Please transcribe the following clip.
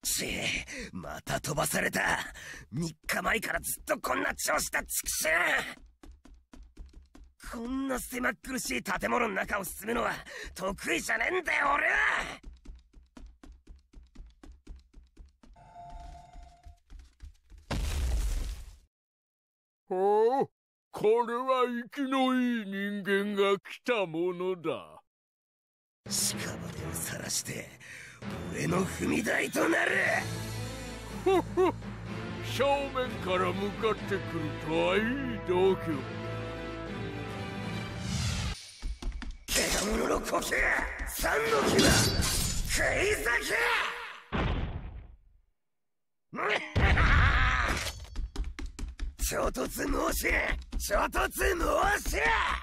また飛ばされた。3日前からずっとこんな調子だ、チクシュ。こんな狭っ苦しい建物の中を進むのは得意じゃねえんだよ、俺は。 ほう、これは生きのいい人間が来たものだ。 屍を晒して俺の踏み台となる。 ふふ、正面から向かってくるとはいい度胸。 獣の呼吸、三の牙、食い裂け。衝突申し、衝突申し。